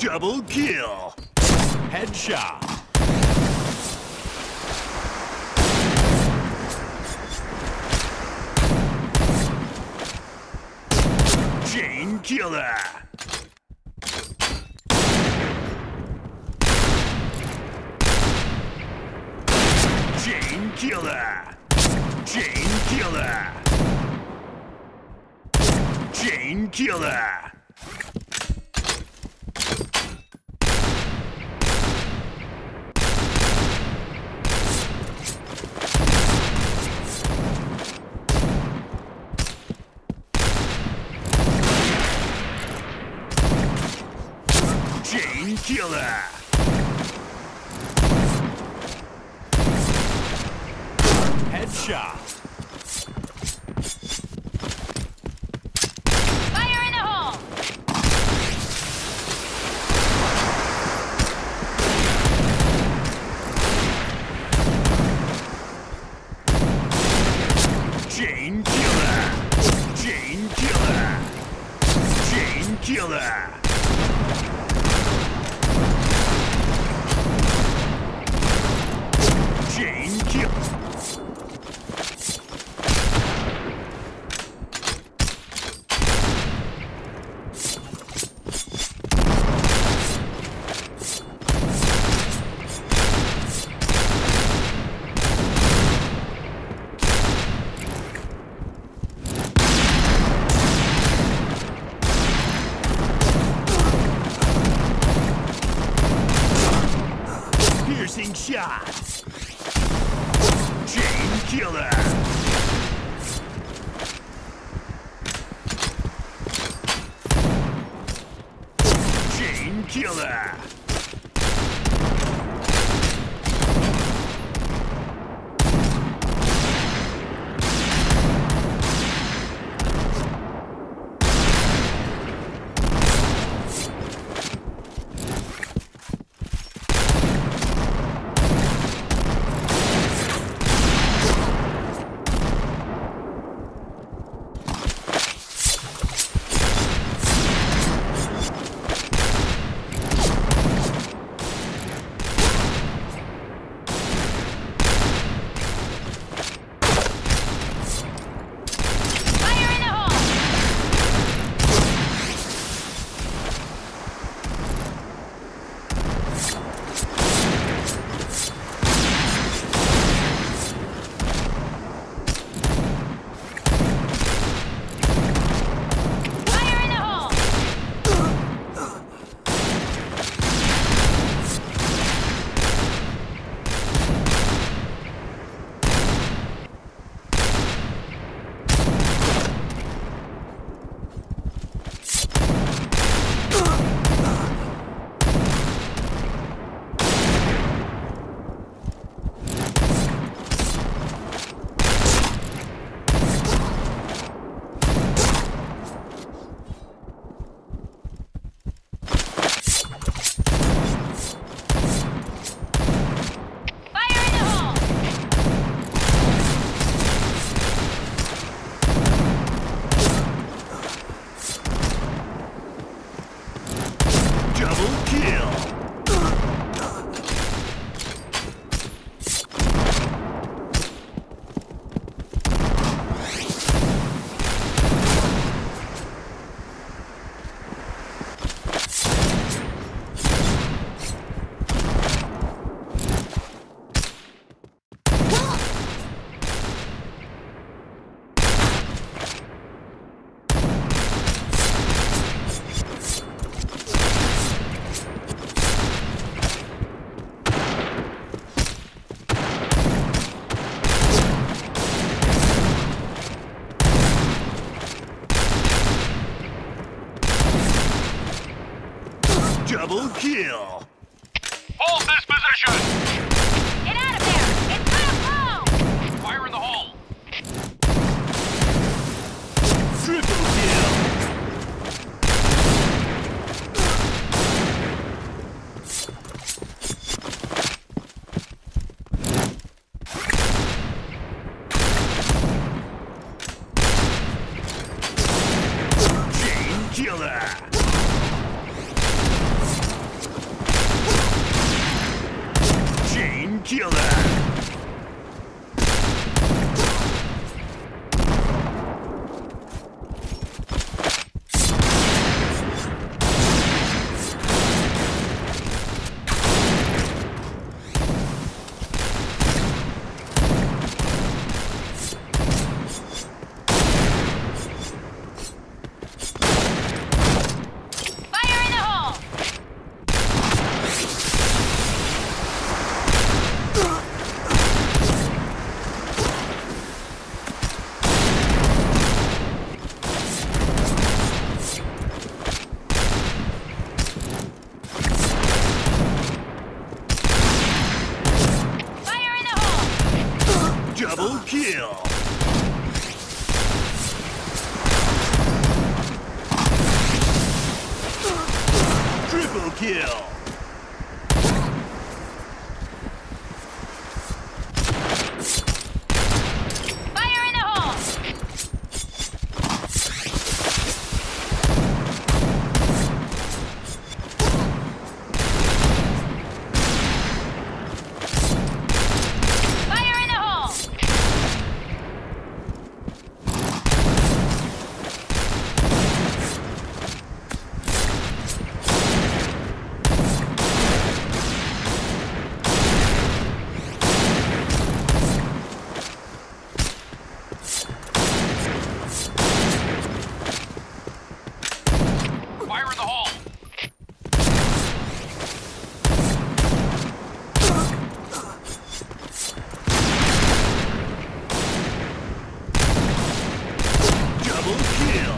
Double kill. Headshot. Chain killer. Chain killer. Chain killer. Chain killer. Chain killer. Headshot. Fire in the hole! Chain killer. Chain killer. Chain killer. Chain kill. Piercing shot. Chain killer. Chain killer. Fire in the hole! Fire in the hole! Fire in the hole! Double kill. Double kill. Hold this position! Get out of there! It's gonna blow! Fire in the hole! Triple kill. Chain killer. Chain killer. Fire in the hole! Fire in the hole! Double kill. Triple kill. Fire in the hole! Fire in the hole! Fire in the hole. Double kill.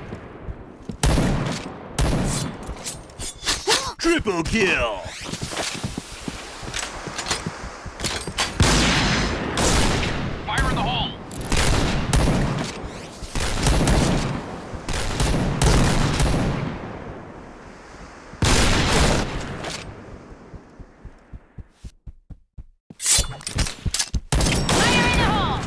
Triple kill. Fire in the hole. Fire in the hole!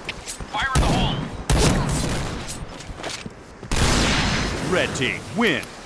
Fire in the hole. Red team win.